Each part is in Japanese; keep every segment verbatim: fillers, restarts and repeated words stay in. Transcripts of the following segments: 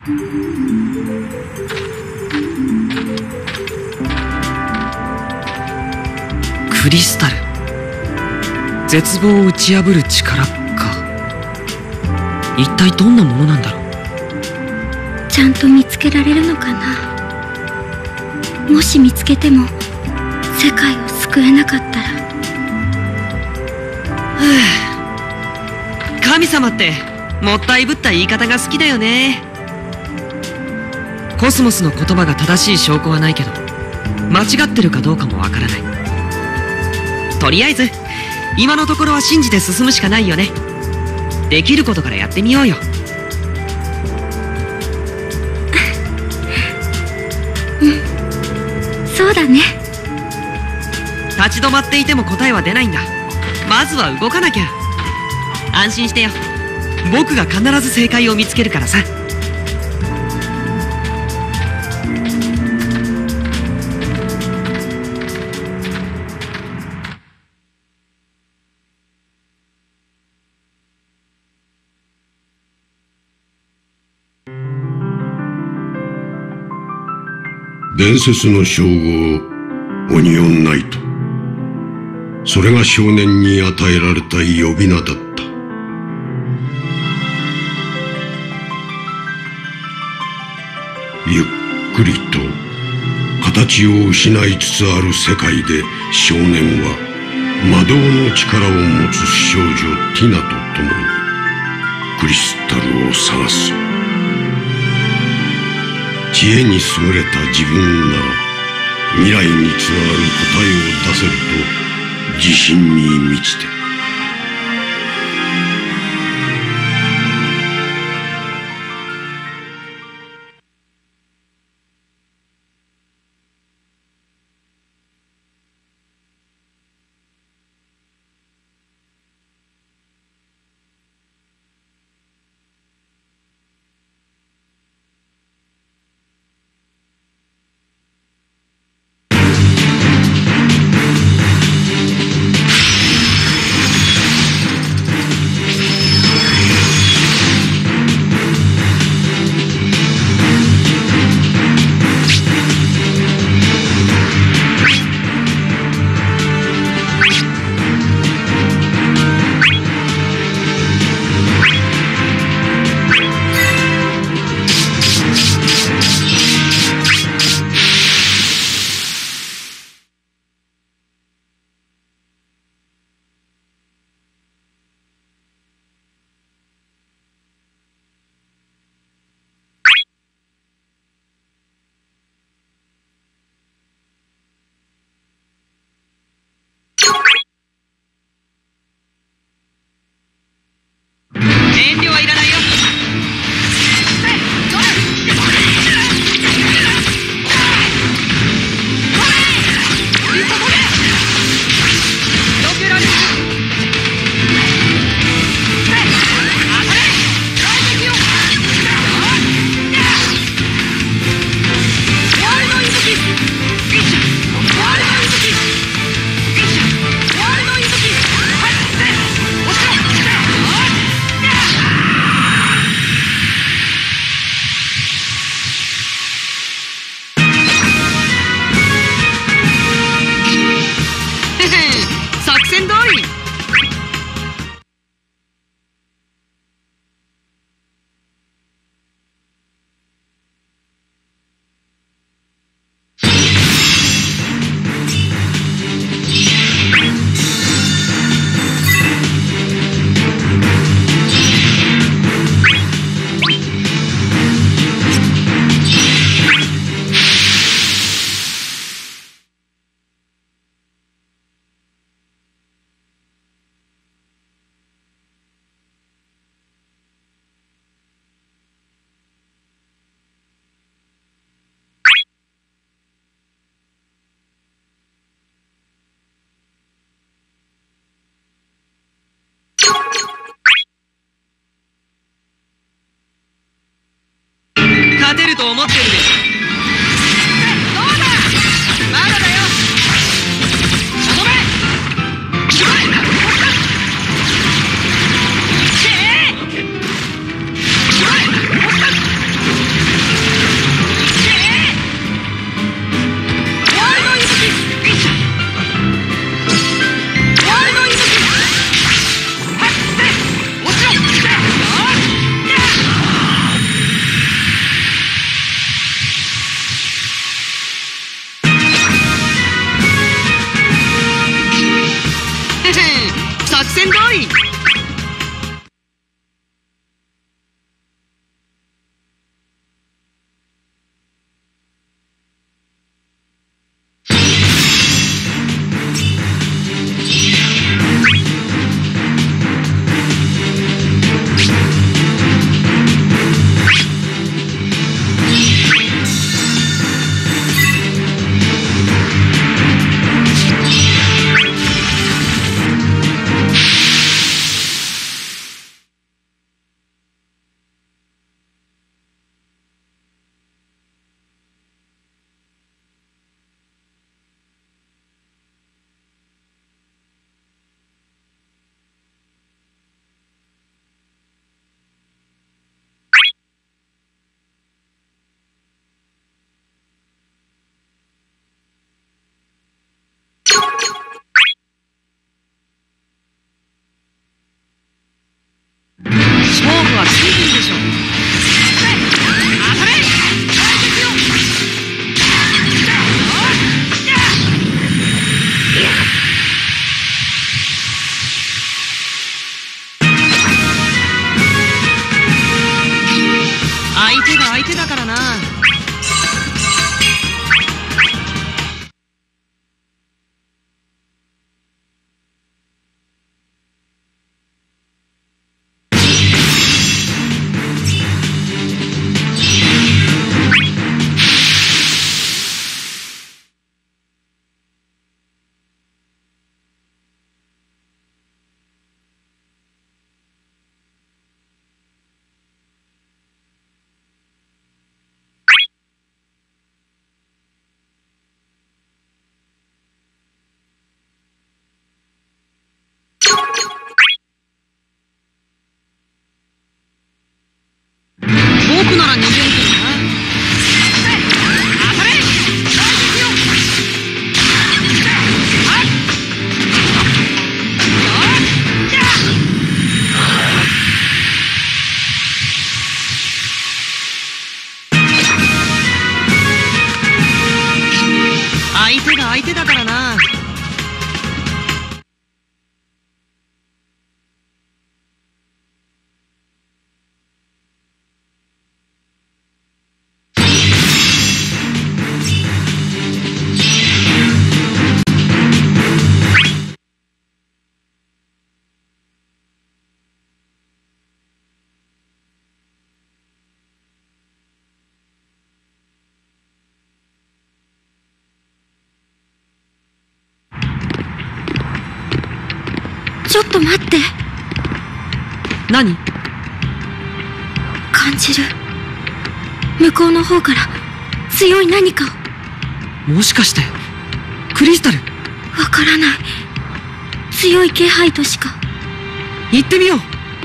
クリスタル、絶望を打ち破る力か。一体どんなものなんだろう。 ちゃんと見つけられるのかな。もし見つけても世界を救えなかったら。 神様ってもったいぶった言い方が好きだよね。コスモスの言葉が正しい証拠はないけど、間違ってるかどうかもわからない。とりあえず今のところは信じて進むしかないよね。できることからやってみようよ。 うん、そうだね。 立ち止まっていても答えは出ないんだ。まずは動かなきゃ。安心してよ。僕が必ず正解を見つけるからさ。 伝説の称号、オニオンナイト。それが少年に与えられた呼び名だった。ゆっくりと形を失いつつある世界で、少年は魔導の力を持つ少女ティナと共にクリスタルを探す。知恵に優れた自分なら未来につながる答えを出せると自信に満ちて。 勝てると思ってるでしょ。どうだ、まだだよ。とどめ。 手が相手だからな。僕なら逃げるけどな。当たれ！大敵よ！はっ！よっ！相手が相手だからな。 ちょっと待って。 何？ 感じる。向こうの方から強い何かを。 もしかしてクリスタル？ わからない。強い気配としか。 行ってみよ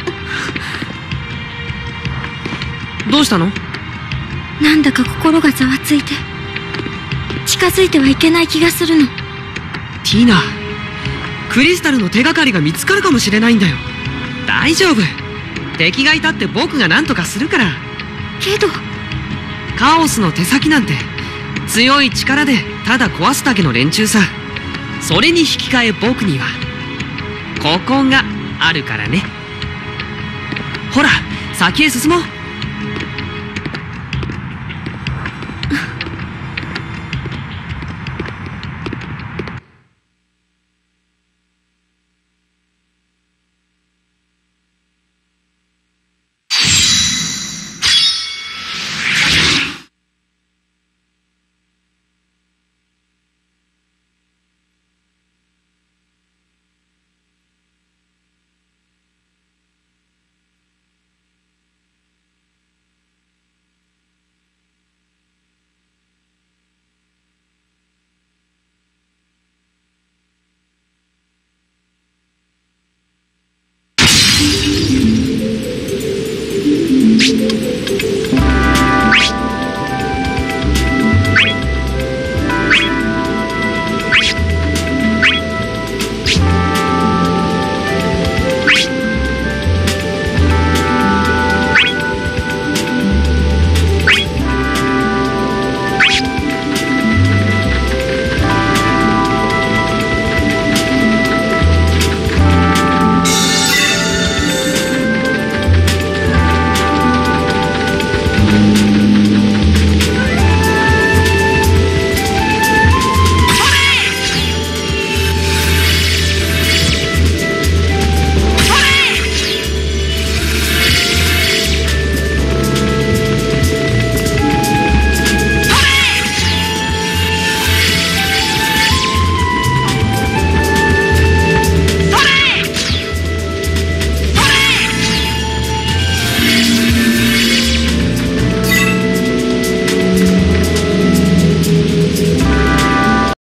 う。どうしたの？ なんだか心がざわついて近づいてはいけない気がするの。 ティナ、クリスタルの手がかりが見つかるかもしれないんだよ。大丈夫。敵がいたって僕が何とかするから。 けどカオスの手先なんて強い力でただ壊すだけの連中さ。それに引き換え僕にはここがあるからね。ほら先へ進もう。